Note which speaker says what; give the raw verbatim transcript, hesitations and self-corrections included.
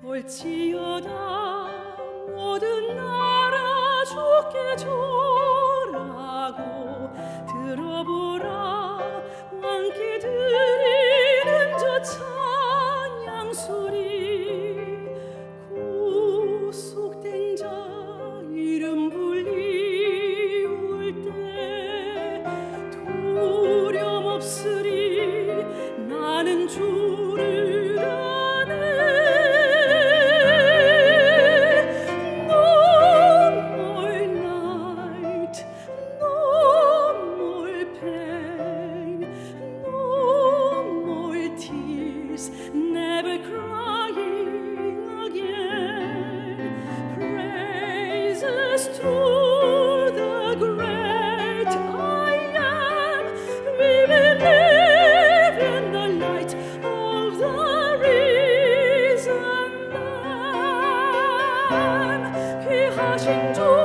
Speaker 1: 볼지어다 모든 나라 주께 절하고 들어보라 왕께 드리는 저 찬양 소리 구속된 자 이름 불리울 때 두려움 없으리 나는 주를 아네. No more night, no more pain, no more tears, never crying again. Praises to the great I am. We will live in the light of the risen Lamb. 귀하신 주